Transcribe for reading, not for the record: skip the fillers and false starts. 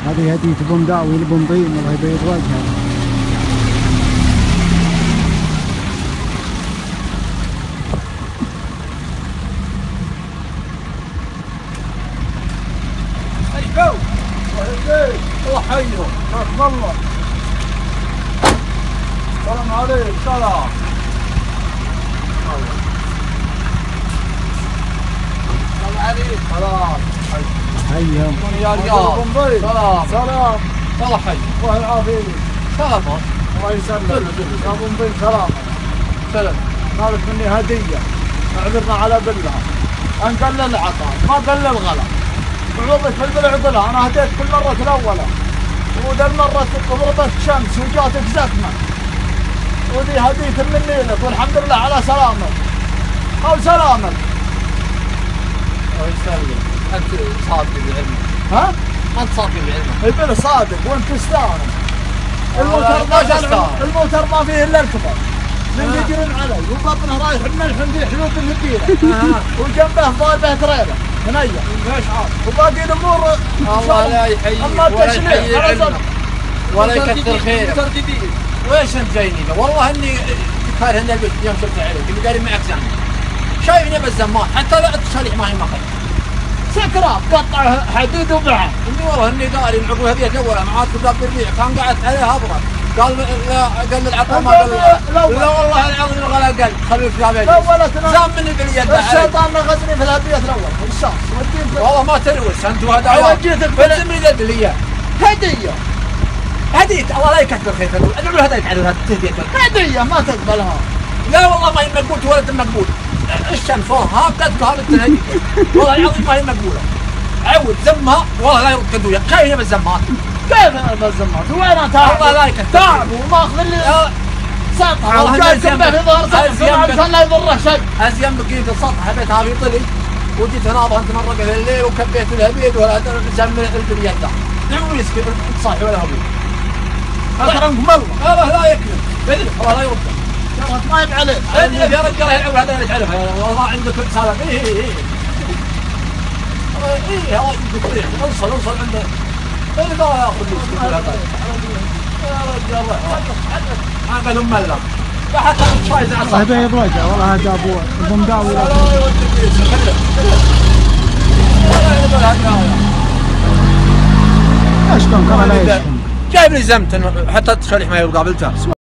هذه هدية بومداوي البومضين، الله يبيض وجهها. الله حيه، حياكم الله. السلام عليكم. سلام. السلام عليكم. سلام. حيهم. يا رجال. سلام. سلام. الله حي. الله يعافيك. سلام. الله يسلمك. يا ابو مبين سلام. سلام. مالك مني هدية. اعذرنا على بلها. نقلل العطاء، ما قلل الغلا. عوضك في البلع انا هديت كل مرة الاولى. وذا المرة غربت شمس وجاتك زكمة. وذي هدية مني لك والحمد لله على سلامك. او سلامك. الله يسلمك. انت صادق بعلمك. ها؟ انت صادق بعلمك. البل صادق وانت تستاهل. الموتر ما فيه الا الكبر. من يجرون علي وبطنه رايح الملح في حدود الهديره. وجنبه ضاربه تريله هنيه. ايش عاد؟ وباقي الامور الله لا يحييك ولا يحيي علمك ولا يكثر خيرك. ويش انت جايني له؟ والله اني كاره ان البيت يوم شفت عليك اللي قال معك زمان. شايفني بالزمان حتى لا تصلح ما هي مخل. سكرات قطع حديد وبعه. اني والله اني داري العقوبه هذيك الاولى معاد كذاب بالبيع كان قعدت عليها ابرد. قال قال العطاء ما قال لا والله العظيم الغلا قال خلوا الكلاب زام مني باليد. الشيطان غزني في الهديه الاول الشخص والله ما تلوث انت وهذا وجيتك بلزم لي يد لي هديه. هديه الله لا يكثر خيرك. ادعو له هديه على هديه. هديه ما تقبلها. لا والله ما هي مقبول ولد مقبول. الشمس ها بتذكر هذا التهديد والله العظيم ما هي مقبوله. عود زمها والله لا يرد كدويه. شايف بالزمات كيف بالزمات؟ وين تعب؟ والله لا يكثر تعب وماخذ لي سطح وجاي جنبه في ظهر سطح عشان لا يضره شيء. ازين بقيت السطح حبيت هذا يطلي وجيت هنا انت مره قبل الليل وكبيت الهبيد ولا زمن البليات ده. نعم يسكت صاحي ولا هبيد. اكرمكم الله. الله لا يكرم بدري الله لا يرد. ما يب عليك. يا رجال العب هذا اللي تعرفه والله عندك سالفه. اي هذا يدك اوصل عنده. اللي قال ياخذ لي يا رجال ما قالوا ملا فحتى فايز على الله يبيض وجهه والله هذا ابو البومداوي. لا يودك اشكون كما لا يشكون. جايب لي زمت حتى تصلح ما يقابلته.